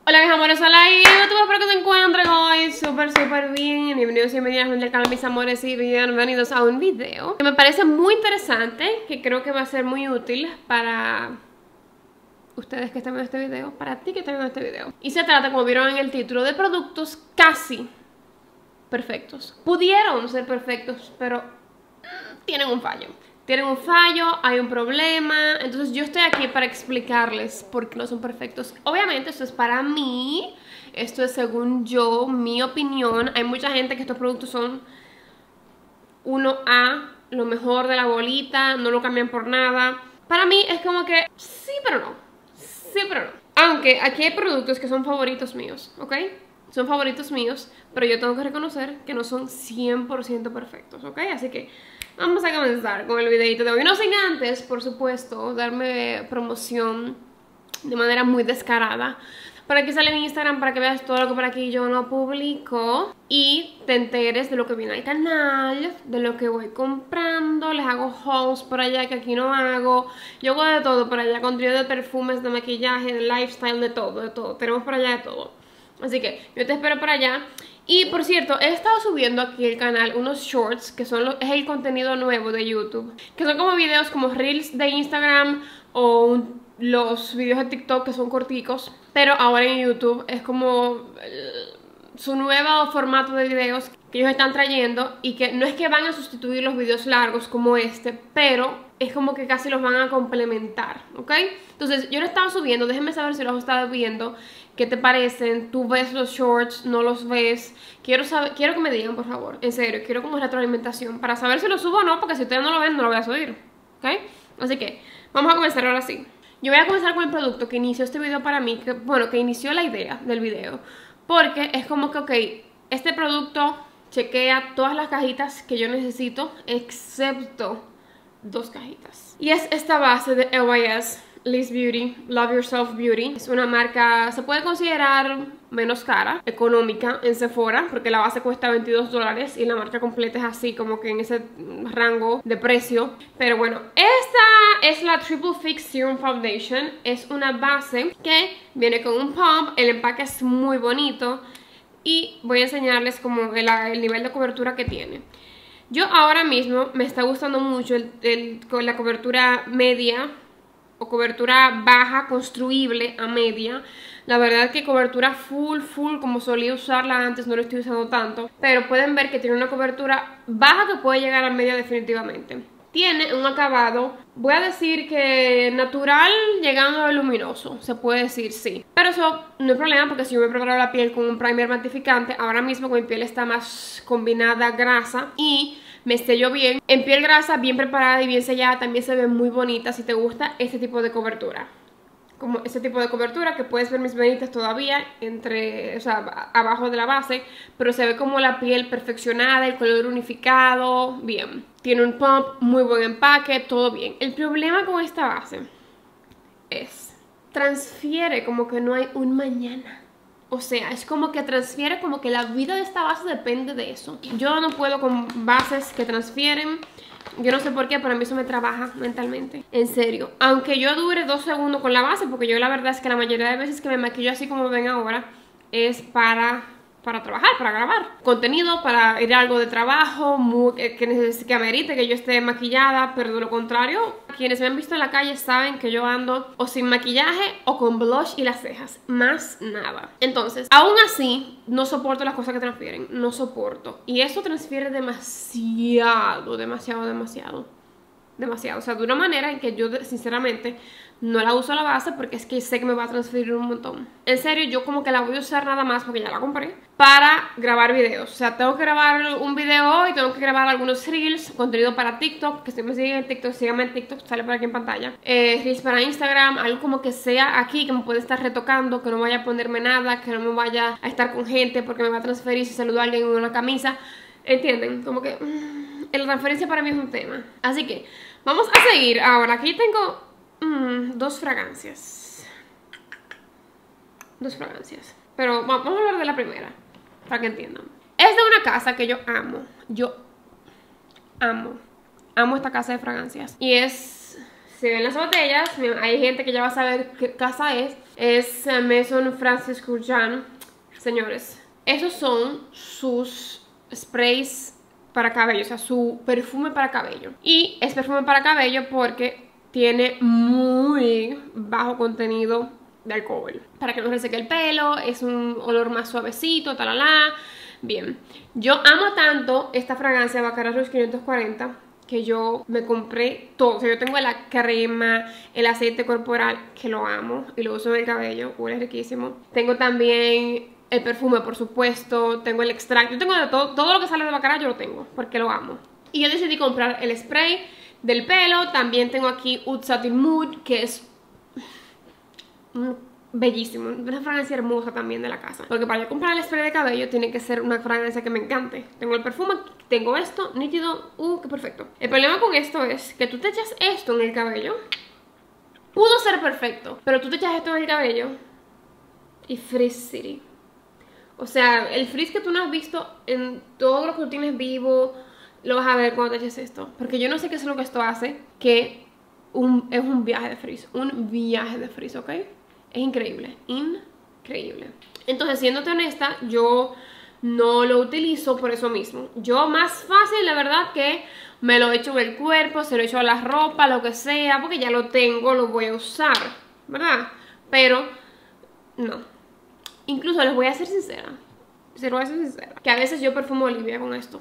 Hola mis amores, hola y YouTube, espero que se encuentren hoy súper bien. Bienvenidos y bienvenidas al canal mis amores y bienvenidos a un video que me parece muy interesante, que creo que va a ser muy útil para ustedes que están viendo este video, para ti que estás viendo este video. Y se trata, como vieron en el título, de productos casi perfectos. Pudieron ser perfectos, pero tienen un fallo. Tienen un fallo, hay un problema. Entonces yo estoy aquí para explicarles por qué no son perfectos. Obviamente esto es para mí, esto es según yo, mi opinión. Hay mucha gente que estos productos son 1A, lo mejor de la bolita, no lo cambian por nada. Para mí es como que sí pero no, sí pero no. Aunque aquí hay productos que son favoritos míos, ¿ok? Son favoritos míos, pero yo tengo que reconocer que no son 100% perfectos, ¿ok? Así que vamos a comenzar con el videito de hoy. No sin antes, por supuesto, darme promoción de manera muy descarada. Por aquí sale mi Instagram para que veas todo lo que por aquí yo no publico y te enteres de lo que viene al canal, de lo que voy comprando. Les hago hauls por allá que aquí no hago. Yo hago de todo por allá, contenido de perfumes, de maquillaje, de lifestyle, de todo, de todo. Tenemos por allá de todo. Así que yo te espero por allá. Y por cierto, he estado subiendo aquí el canal unos shorts que son es el contenido nuevo de YouTube, que son como videos como reels de Instagram o los videos de TikTok que son corticos, pero ahora en YouTube es como su nuevo formato de videos que ellos están trayendo y que no es que van a sustituir los videos largos como este, pero es como que casi los van a complementar, ¿ok? Entonces yo lo estaba subiendo, déjenme saber si los has estado viendo, qué te parecen, tú ves los shorts, no los ves, quiero que me digan por favor, en serio, quiero como retroalimentación para saber si los subo o no, porque si ustedes no lo ven no lo voy a subir, ¿ok? Así que vamos a comenzar ahora sí. Yo voy a comenzar con el producto que inició este video para mí, que inició la idea del video, porque es como que, ok, este producto chequea todas las cajitas que yo necesito, excepto 2 cajitas. Y es esta base de LYS, Liz Beauty, Love Yourself Beauty. Es una marca, se puede considerar menos cara, económica en Sephora, porque la base cuesta $22 y la marca completa es así, como que en ese rango de precio. Pero bueno, esta es la Triple Fix Serum Foundation. Es una base que viene con un pump, el empaque es muy bonito y voy a enseñarles como el nivel de cobertura que tiene. Yo ahora mismo me está gustando mucho con la cobertura media o cobertura baja, construible a media. La verdad que cobertura full, como solía usarla antes, no lo estoy usando tanto. Pero pueden ver que tiene una cobertura baja que puede llegar a media definitivamente. Tiene un acabado, voy a decir que natural llegando a luminoso, se puede decir sí. Pero eso no es problema porque si yo me preparo la piel con un primer matificante, ahora mismo mi piel está más combinada grasa y me sello bien. En piel grasa, bien preparada y bien sellada, también se ve muy bonita si te gusta este tipo de cobertura. Como este tipo de cobertura que puedes ver mis venitas todavía o sea, abajo de la base, pero se ve como la piel perfeccionada, el color unificado, bien. Tiene un pump, muy buen empaque, todo bien. El problema con esta base es, transfiere como que no hay un mañana. O sea, es como que transfiere como que la vida de esta base depende de eso. Yo no puedo con bases que transfieren. Yo no sé por qué, pero a mí eso me trabaja mentalmente. En serio. Aunque yo dure 2 segundos con la base, porque yo la verdad es que la mayoría de veces que me maquillo así como ven ahora, es para trabajar, para grabar contenido, para ir a algo de trabajo que amerite que yo esté maquillada, pero de lo contrario, quienes me han visto en la calle saben que yo ando o sin maquillaje o con blush y las cejas, más nada. Entonces, aún así, no soporto las cosas que transfieren, no soporto. Y eso transfiere demasiado, o sea, de una manera en que yo sinceramente no la uso a la base porque es que sé que me va a transferir un montón. En serio, yo como que la voy a usar nada más porque ya la compré para grabar videos. O sea, tengo que grabar un video hoy, tengo que grabar algunos reels, contenido para TikTok, que si me siguen en TikTok, síganme en TikTok, sale por aquí en pantalla. Reels para Instagram, algo como que sea aquí, que me puede estar retocando, que no vaya a ponerme nada, que no me vaya a estar con gente porque me va a transferir si saludo a alguien en una camisa. ¿Entienden? Como que la transferencia para mí es un tema. Así que vamos a seguir. Ahora, aquí tengo 2 fragancias. 2 fragancias. Pero vamos a hablar de la primera, para que entiendan. Es de una casa que yo amo. Yo amo esta casa de fragancias. Y es, si ven las botellas, hay gente que ya va a saber qué casa es. Es Maison Francis Kurkdjian. Señores, esos son sus sprays para cabello, o sea, su perfume para cabello. Y es perfume para cabello porque tiene muy bajo contenido de alcohol. Para que no reseque el pelo, es un olor más suavecito, talala. Bien, yo amo tanto esta fragancia Baccarat Rouge 540 que yo me compré todo. O sea, yo tengo la crema, el aceite corporal, que lo amo y lo uso en el cabello, huele riquísimo. Tengo también el perfume, por supuesto, tengo el extracto, yo tengo de todo lo que sale de Baccarat yo lo tengo, porque lo amo. Y yo decidí comprar el spray del pelo. También tengo aquí Oud Satin Mood, que es bellísimo, una fragancia hermosa también de la casa. Porque para yo comprar el spray de cabello tiene que ser una fragancia que me encante. Tengo el perfume, tengo esto, nítido, qué perfecto. El problema con esto es que tú te echas esto en el cabello. Pudo ser perfecto, pero tú te echas esto en el cabello y Frizz City. O sea, el frizz que tú no has visto en todos los que tú tienes vivo, lo vas a ver cuando te eches esto. Porque yo no sé qué es lo que esto hace, que es un viaje de frizz. Un viaje de frizz, ¿ok? Es increíble, increíble. Entonces, siéndote honesta, yo no lo utilizo por eso mismo. Yo más fácil, la verdad, que me lo echo en el cuerpo, se lo echo a la ropa, lo que sea, porque ya lo tengo, lo voy a usar, ¿verdad? Pero, no. Incluso les voy a ser sincera, que a veces yo perfumo a Olivia con esto.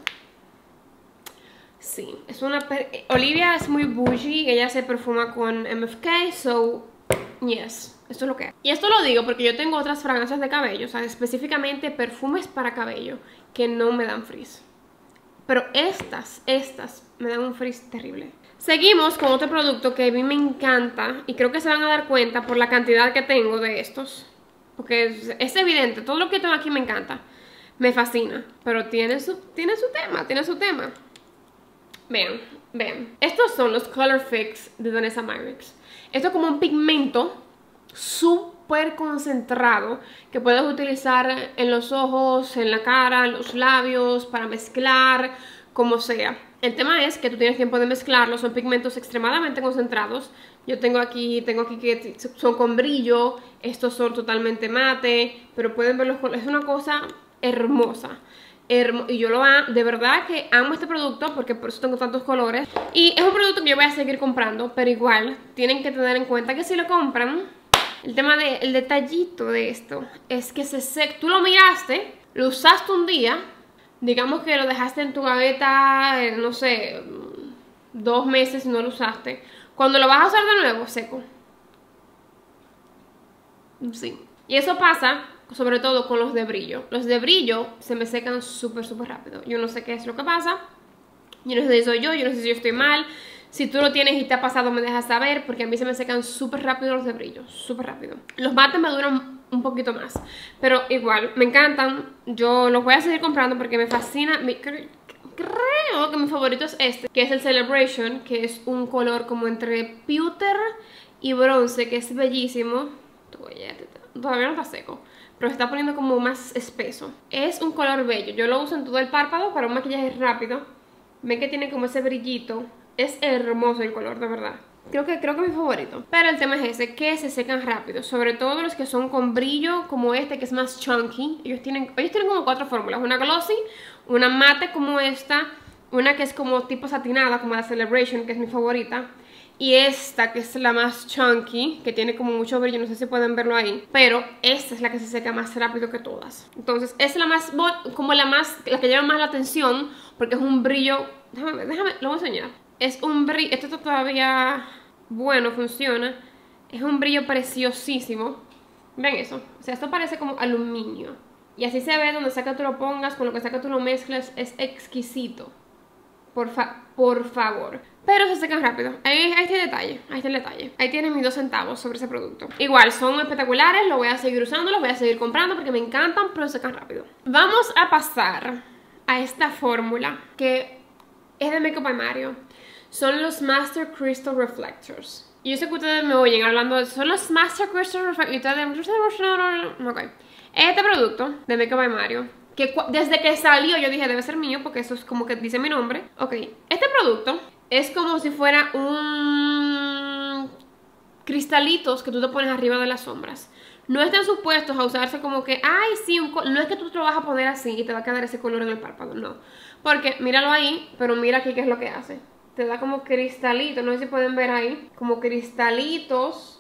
Sí, es una... Olivia es muy bougie, ella se perfuma con MFK, so... Yes, esto es lo que es. Y esto lo digo porque yo tengo otras fragancias de cabello, o sea, específicamente perfumes para cabello, que no me dan frizz. Pero estas me dan un frizz terrible. Seguimos con otro producto que a mí me encanta, y creo que se van a dar cuenta por la cantidad que tengo de estos. Porque es evidente, todo lo que tengo aquí me encanta, me fascina, pero tiene su tema. Vean, estos son los Color Fix de Danessa Myricks. Esto es como un pigmento súper concentrado que puedes utilizar en los ojos, en la cara, en los labios, para mezclar, como sea. El tema es que tú tienes tiempo de mezclarlos, son pigmentos extremadamente concentrados. Yo tengo aquí que son con brillo, estos son totalmente mate, pero pueden ver los colores, es una cosa hermosa. Y yo de verdad que amo este producto porque por eso tengo tantos colores. Y es un producto que yo voy a seguir comprando, pero igual tienen que tener en cuenta que si lo compran, el tema del detallito de esto es que tú lo miraste, lo usaste un día, digamos que lo dejaste en tu gaveta, no sé, 2 meses y no lo usaste. Cuando lo vas a usar de nuevo, seco. Sí. Y eso pasa sobre todo con los de brillo. Los de brillo se me secan súper rápido. Yo no sé qué es lo que pasa. Yo no sé si soy yo no sé si yo estoy mal. Si tú lo tienes y te ha pasado, me dejas saber, porque a mí se me secan súper rápido los de brillo, súper rápido. Los mates me duran un poquito más, pero igual, me encantan. Yo los voy a seguir comprando porque me fascina. Creo que mi favorito es este, que es el Celebration, que es un color como entre pewter y bronce, que es bellísimo. Todavía no está seco, pero se está poniendo como más espeso. Es un color bello, yo lo uso en todo el párpado para un maquillaje rápido. Ven que tiene como ese brillito. Es hermoso el color, de verdad. Creo que es mi favorito. Pero el tema es ese, que se secan rápido. Sobre todo los que son con brillo, como este, que es más chunky. Ellos tienen como 4 fórmulas. Una glossy, una mate como esta, una que es como tipo satinada, como la Celebration, que es mi favorita, y esta, que es la más chunky, que tiene como mucho brillo, no sé si pueden verlo ahí, pero esta es la que se seca más rápido que todas. Entonces, es la más, como la que llama más la atención, porque es un brillo, déjame, lo voy a enseñar. Es un brillo, esto está todavía bueno, funciona. Es un brillo preciosísimo. Ven eso, o sea, esto parece como aluminio. Y así se ve donde sea que tú lo pongas, con lo que sea que tú lo mezcles, es exquisito. Por favor. Pero se secan rápido. Ahí está el detalle. Ahí tienen mis 2 centavos sobre ese producto. Igual, son espectaculares, lo voy a seguir usando, los voy a seguir comprando porque me encantan, pero se secan rápido. Vamos a pasar a esta fórmula que es de Makeup by Mario. Son los Master Crystal Reflectors. Y yo sé que ustedes me oyen hablando de eso. Son los Master Crystal Reflectors. Ok. Este producto de Makeup by Mario, que desde que salió yo dije debe ser mío porque eso es como que dice mi nombre. Ok, este producto es como si fuera un cristalitos que tú te pones arriba de las sombras. No están supuestos a usarse como que, ay, sí, no es que tú te lo vas a poner así y te va a quedar ese color en el párpado, no. Porque míralo ahí, pero mira aquí qué es lo que hace. Te da como cristalitos, no sé si pueden ver ahí, como cristalitos.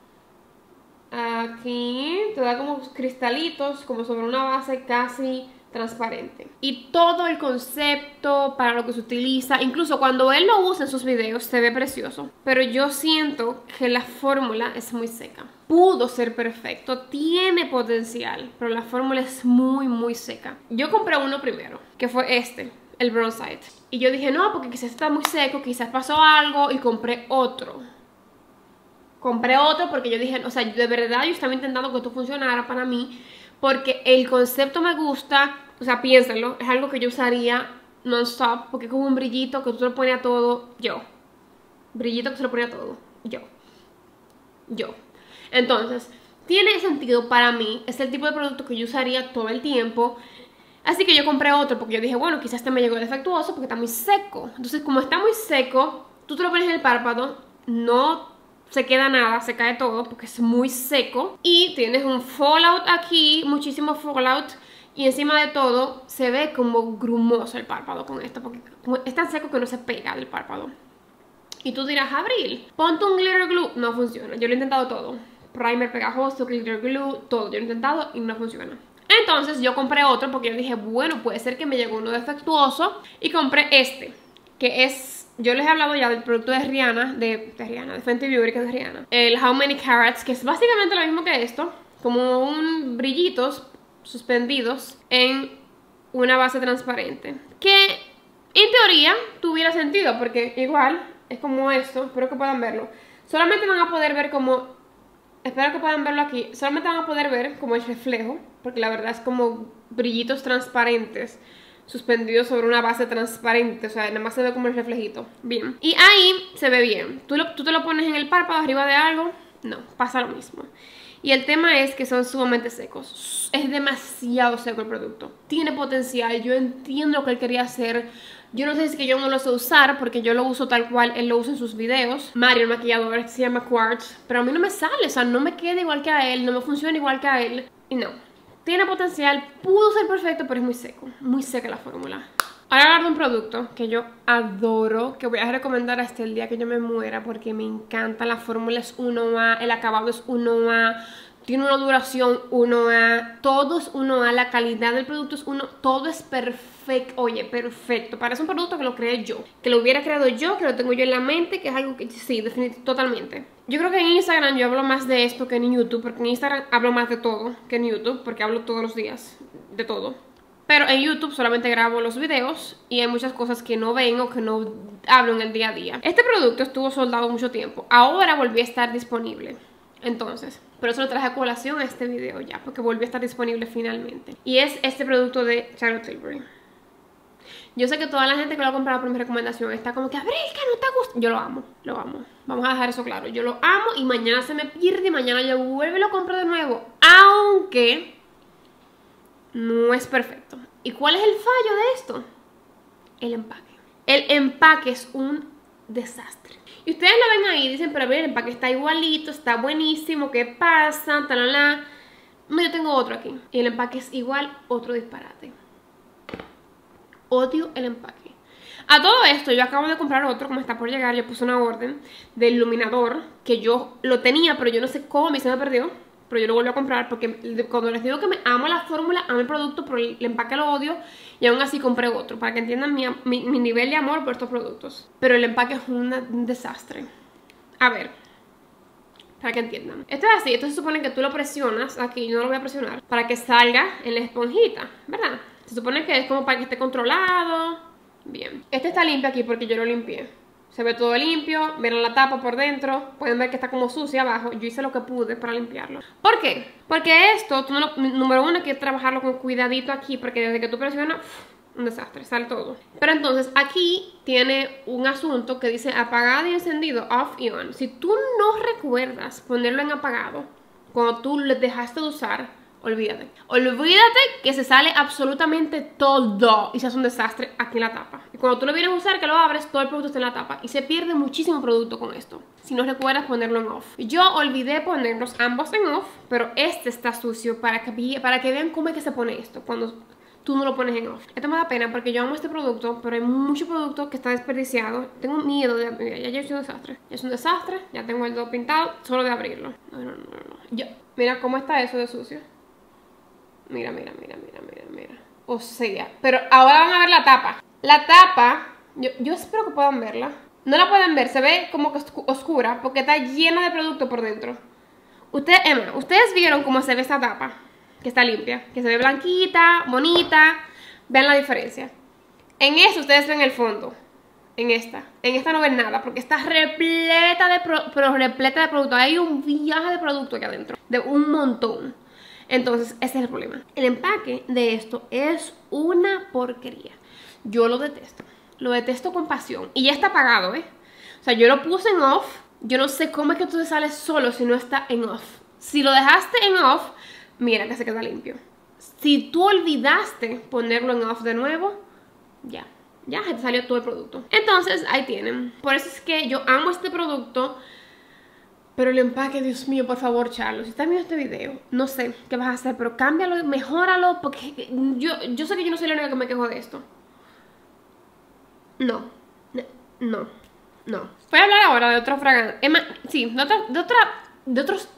Aquí te da como cristalitos, como sobre una base casi transparente. Y todo el concepto para lo que se utiliza, incluso cuando él lo usa en sus videos, se ve precioso. Pero yo siento que la fórmula es muy seca. Pudo ser perfecto, tiene potencial, pero la fórmula es muy seca. Yo compré uno primero, que fue este, el Bronzite. Y yo dije, no, porque quizás está muy seco, quizás pasó algo, y compré otro. Compré otro porque yo dije, o sea, de verdad yo estaba intentando que esto funcionara para mí, porque el concepto me gusta, o sea, piénsenlo, es algo que yo usaría non-stop, porque es como un brillito que tú se lo pones a todo, brillito que se lo pone a todo, yo. Entonces, tiene sentido para mí, es el tipo de producto que yo usaría todo el tiempo, así que yo compré otro porque yo dije, bueno, quizás este me llegó defectuoso porque está muy seco. Entonces, como está muy seco, tú te lo pones en el párpado, no se queda nada, se cae todo porque es muy seco. Y tienes un fallout aquí, muchísimo fallout. Y encima de todo, se ve como grumoso el párpado con esto, porque es tan seco que no se pega del párpado. Y tú dirás, Abril, ponte un glitter glue. No funciona, yo lo he intentado todo. Primer pegajoso, glitter glue, todo. Yo lo he intentado y no funciona. Entonces yo compré otro porque yo dije, bueno, puede ser que me llegó uno defectuoso. Y compré este, que es... Yo les he hablado ya del producto de Rihanna, de Fenty Beauty, que es de Rihanna. El How Many Carats, que es básicamente lo mismo que esto. Como un brillitos suspendidos en una base transparente. Que en teoría tuviera sentido, porque igual es como esto. Espero que puedan verlo. Solamente van a poder ver como... Espero que puedan verlo aquí. Solamente van a poder ver como el reflejo, porque la verdad es como brillitos transparentes suspendidos sobre una base transparente, o sea, nada más se ve como el reflejito. Bien. Y ahí se ve bien. Tú te lo pones en el párpado arriba de algo, no, pasa lo mismo. Y el tema es que son sumamente secos. Es demasiado seco el producto. Tiene potencial, yo entiendo lo que él quería hacer. Yo no sé si es que yo no lo sé usar, porque yo lo uso tal cual él lo usa en sus videos. Mario, el maquillador, se llama Quartz. Pero a mí no me sale, o sea, no me queda igual que a él, no me funciona igual que a él. Y no. Tiene potencial, pudo ser perfecto, pero es muy seco. Muy seca la fórmula. Ahora hablar de un producto que yo adoro, que voy a recomendar hasta el día que yo me muera, porque me encanta. La fórmula es 1A, el acabado es 1A, tiene una duración 1A, todo es 1A, la calidad del producto es 1, todo es perfecto. Oye, perfecto. Parece un producto que lo creé yo, que lo hubiera creado yo, que lo tengo yo en la mente, que es algo que sí, definitivamente, totalmente. Yo creo que en Instagram yo hablo más de esto que en YouTube, porque en Instagram hablo más de todo que en YouTube, porque hablo todos los días de todo. Pero en YouTube solamente grabo los videos y hay muchas cosas que no ven o que no hablo en el día a día. Este producto estuvo soldado mucho tiempo, ahora volvió a estar disponible. Entonces, por eso lo traje a colación a este video ya, porque volvió a estar disponible finalmente. Y es este producto de Charlotte Tilbury. Yo sé que toda la gente que lo ha comprado por mi recomendación está como que, Abril, que no te gusta. Yo lo amo, lo amo. Vamos a dejar eso claro. Yo lo amo y mañana se me pierde y mañana yo vuelvo y lo compro de nuevo. Aunque no es perfecto. ¿Y cuál es el fallo de esto? El empaque. El empaque es un desastre. Y ustedes lo ven ahí y dicen, pero a ver, el empaque está igualito, está buenísimo, ¿qué pasa? Talala. No, yo tengo otro aquí. Y el empaque es igual, otro disparate. Odio el empaque. A todo esto, yo acabo de comprar otro, como está por llegar. Yo puse una orden del iluminador, que yo lo tenía, pero yo no sé cómo, a mí se me perdió. Pero yo lo vuelvo a comprar porque cuando les digo que me amo la fórmula, amo el producto, pero el empaque lo odio. Y aún así compré otro, para que entiendan mi nivel de amor por estos productos. Pero el empaque es un desastre. A ver, para que entiendan. Esto es así, esto se supone que tú lo presionas, aquí yo no lo voy a presionar, para que salga en la esponjita, ¿verdad? Se supone que es como para que esté controlado. Bien. Este está limpio aquí porque yo lo limpié. Se ve todo limpio, miren la tapa por dentro, pueden ver que está como sucia abajo. Yo hice lo que pude para limpiarlo. ¿Por qué? Porque esto, tú no lo, número uno, hay que trabajarlo con cuidadito aquí, porque desde que tú presionas, un desastre, sale todo. Pero entonces aquí tiene un asunto que dice apagado y encendido, off y on. Si tú no recuerdas ponerlo en apagado, cuando tú le dejaste de usar, olvídate. Olvídate que se sale absolutamente todo y se hace un desastre aquí en la tapa. Y cuando tú lo vienes a usar, que lo abres, todo el producto está en la tapa y se pierde muchísimo producto con esto. Si no recuerdas ponerlo en off. Yo olvidé ponerlos ambos en off, pero este está sucio para que vean cómo es que se pone esto cuando tú no lo pones en off. Esto me da pena porque yo amo este producto, pero hay mucho producto que está desperdiciado. Tengo miedo de... Mira, ya es un desastre. Ya es un desastre. Ya tengo el dedo pintado solo de abrirlo. No. Mira cómo está eso de sucio. Mira. O sea, pero ahora van a ver la tapa. La tapa, yo espero que puedan verla. No la pueden ver, se ve como que oscura porque está llena de producto por dentro. Ustedes vieron cómo se ve esta tapa, que está limpia, que se ve blanquita, bonita. Vean la diferencia. En esta ustedes ven el fondo. En esta no ven nada porque está repleta de producto. Hay un viaje de producto aquí adentro, de un montón. Entonces, ese es el problema. El empaque de esto es una porquería. Yo lo detesto con pasión. Y ya está apagado, ¿eh? O sea, yo lo puse en off. Yo no sé cómo es que tú te sales solo si no está en off. Si lo dejaste en off, mira que se queda limpio. Si tú olvidaste ponerlo en off de nuevo, ya se te salió todo el producto. Entonces, ahí tienen. Por eso es que yo amo este producto. Pero el empaque, Dios mío, por favor, Charlos, si estás viendo este video, no sé qué vas a hacer, pero cámbialo, mejóralo, porque yo sé que yo no soy la única que me quejo de esto. No. Voy a hablar ahora de otra fragancia. De otras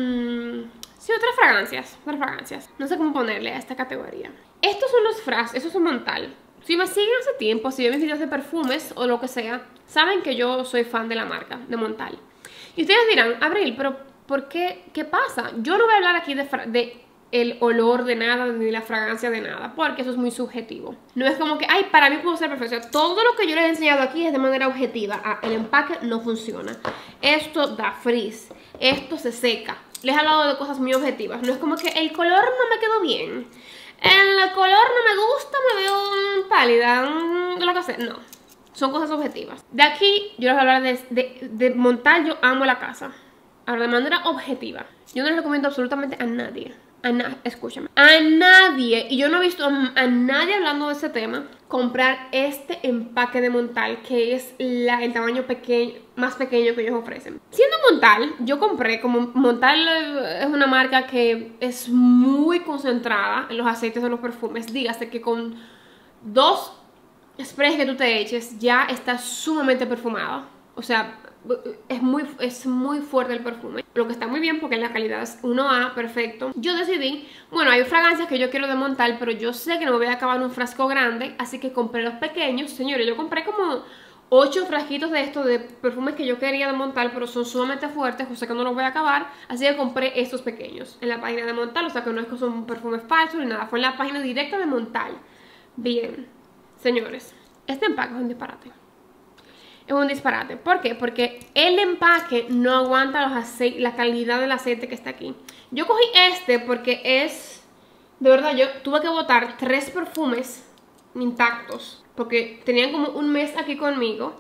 fragancias. No sé cómo ponerle a esta categoría. Estos son los frascos, estos son Montal. Si me siguen hace tiempo, si ven mis videos de perfumes o lo que sea, saben que yo soy fan de la marca, de Montal. Y ustedes dirán, Abril, pero ¿por qué? ¿Qué pasa? Yo no voy a hablar aquí de el olor de nada, ni la fragancia de nada, porque eso es muy subjetivo. No es como que, ay, para mí puedo ser perfecto. Todo lo que yo les he enseñado aquí es de manera objetiva. El empaque no funciona. Esto da frizz. Esto se seca. Les he hablado de cosas muy objetivas. No es como que el color no me quedó bien. El color no me gusta, me veo pálida, lo que sea. No. Son cosas objetivas. De aquí, yo les voy a hablar de Montal. Yo amo la casa. Ahora, de manera objetiva, yo no les recomiendo absolutamente a nadie. Escúchame. A nadie, y yo no he visto a nadie hablando de ese tema, comprar este empaque de Montal, que es el tamaño más pequeño que ellos ofrecen. Siendo Montal, yo compré, como Montal es una marca que es muy concentrada en los aceites de los perfumes. Dígase que con 2 sprays que tú te eches ya está sumamente perfumado. O sea, es muy fuerte el perfume. Lo que está muy bien porque la calidad es 1A, perfecto. Yo decidí, bueno, hay fragancias que yo quiero de Montal, pero yo sé que no me voy a acabar en un frasco grande, así que compré los pequeños. Señores, yo compré como 8 frasquitos de estos de perfumes que yo quería de Montal, pero son sumamente fuertes, o sea que no los voy a acabar. Así que compré estos pequeños en la página de Montal, o sea que no es que son perfumes falsos ni nada, fue en la página directa de Montal. Bien, señores, este empaque es un disparate. Es un disparate. ¿Por qué? Porque el empaque no aguanta la calidad del aceite que está aquí. Yo cogí este porque es... De verdad, yo tuve que botar 3 perfumes intactos porque tenían como un mes aquí conmigo.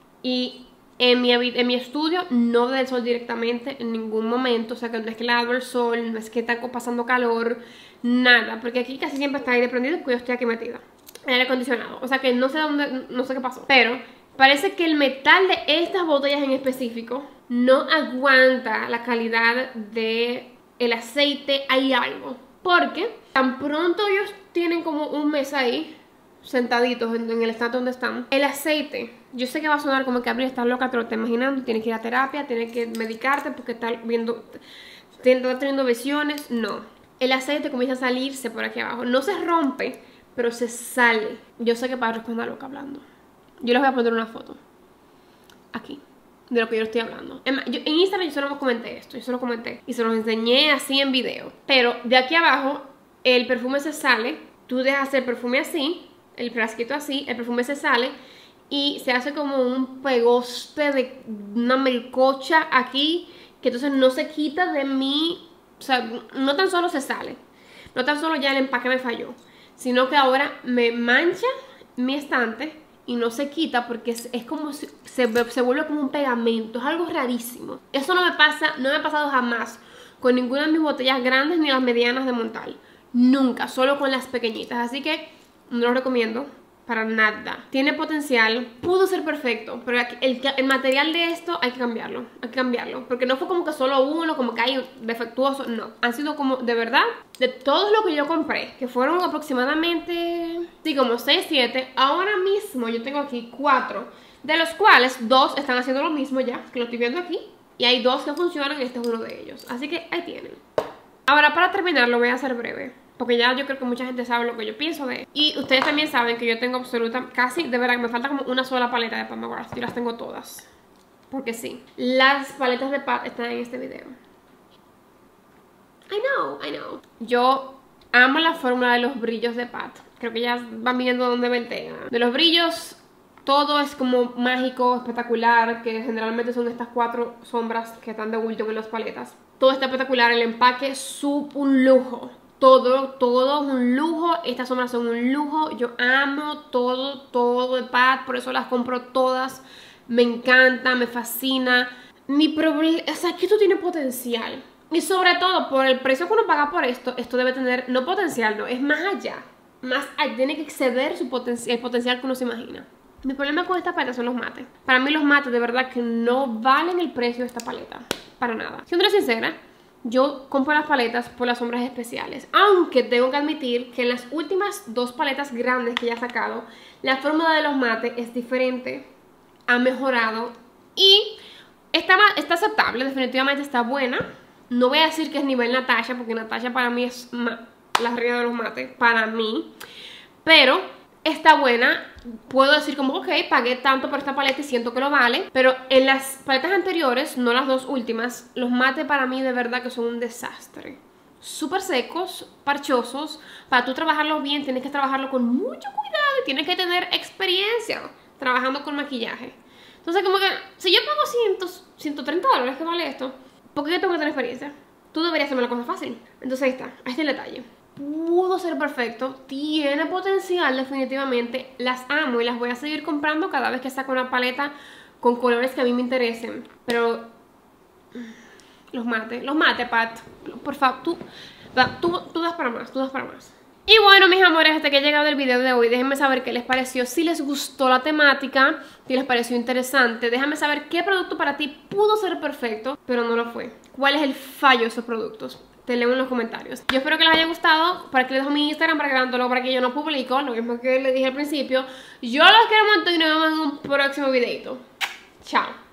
Y en mi estudio no da el sol directamente en ningún momento. O sea que no es que le hago el sol, no es que está pasando calor, nada. Porque aquí casi siempre está aire prendido porque yo estoy aquí metida en aire acondicionado. O sea que no sé qué pasó. Pero parece que el metal de estas botellas en específico no aguanta la calidad del aceite. Hay algo. Porque tan pronto ellos tienen como un mes ahí, sentaditos en el estante donde están, el aceite, yo sé que va a sonar como que Abril, estás loca, te lo estás imaginando, tienes que ir a terapia, tienes que medicarte porque estás teniendo visiones. No. El aceite comienza a salirse por aquí abajo. No se rompe, pero se sale. Yo sé que para responder a lo que hablando. Yo les voy a poner una foto aquí de lo que yo estoy hablando. En Instagram yo solo comenté esto. Yo solo comenté y se los enseñé así en video. Pero de aquí abajo el perfume se sale. Tú dejas el perfume así, el frasquito así, el perfume se sale y se hace como un pegoste de una melcocha aquí que entonces no se quita de mí. O sea, no tan solo se sale, no tan solo ya el empaque me falló, sino que ahora me mancha mi estante y no se quita porque es como si se vuelve como un pegamento. Es algo rarísimo. Eso no me pasa, no me ha pasado jamás con ninguna de mis botellas grandes ni las medianas de Montal. Nunca, solo con las pequeñitas. Así que no lo recomiendo para nada. Tiene potencial, pudo ser perfecto, pero el material de esto hay que cambiarlo, porque no fue como que solo uno, como que hay defectuoso, no, han sido como, de verdad, de todos los que yo compré, que fueron aproximadamente, sí, como 6, 7, ahora mismo yo tengo aquí 4, de los cuales 2 están haciendo lo mismo ya, que lo estoy viendo aquí, y hay 2 que funcionan y este es uno de ellos, así que ahí tienen. Ahora para terminar lo voy a hacer breve, porque ya yo creo que mucha gente sabe lo que yo pienso de él. Y ustedes también saben que yo tengo casi, de verdad, que me falta como una sola paleta de Pat McGrath. Yo las tengo todas. Porque sí. Las paletas de Pat están en este video. I know. Yo amo la fórmula de los brillos de Pat. Creo que ya van viendo dónde va el tema. De los brillos, todo es como mágico, espectacular, que generalmente son estas 4 sombras que están de Wilton en las paletas. Todo está espectacular, el empaque es un lujo. Todo es un lujo, estas sombras son un lujo, yo amo todo de Pat, por eso las compro todas, me encanta, me fascina. Mi problema, o sea, que esto tiene potencial, y sobre todo por el precio que uno paga por esto debe tener, no potencial, no, es más allá, tiene que exceder el potencial que uno se imagina. Mi problema con esta paleta son los mates. Para mí los mates de verdad que no valen el precio de esta paleta, para nada. Siendo sincera, yo compro las paletas por las sombras especiales, aunque tengo que admitir que en las últimas 2 paletas grandes que ya he sacado, la fórmula de los mates es diferente, ha mejorado y está aceptable, definitivamente está buena. No voy a decir que es nivel Natasha, porque Natasha para mí es la reina de los mates, para mí, pero está buena. Puedo decir como, ok, pagué tanto por esta paleta y siento que lo vale. Pero en las paletas anteriores, no las 2 últimas, los mates para mí de verdad que son un desastre. Súper secos, parchosos. Para tú trabajarlo bien tienes que trabajarlo con mucho cuidado y tienes que tener experiencia trabajando con maquillaje. Entonces como que, si yo pago $130 que vale esto, ¿por qué yo tengo que tener experiencia? Tú deberías hacerme la cosa fácil. Entonces ahí está, ahí está el detalle. Pudo ser perfecto, tiene potencial definitivamente, las amo y las voy a seguir comprando cada vez que saco una paleta con colores que a mí me interesen, pero los mates, Pat, por favor, tú das para más, Y bueno, mis amores, hasta que he llegado el video de hoy, déjenme saber qué les pareció, si les gustó la temática, si les pareció interesante, déjame saber qué producto para ti pudo ser perfecto, pero no lo fue, cuál es el fallo de esos productos. Te leo en los comentarios. Yo espero que les haya gustado. Para que les dejo mi Instagram, para que vean todo lo que yo no publico, lo mismo que les dije al principio. Yo los quiero un montón y nos vemos en un próximo videito. Chao.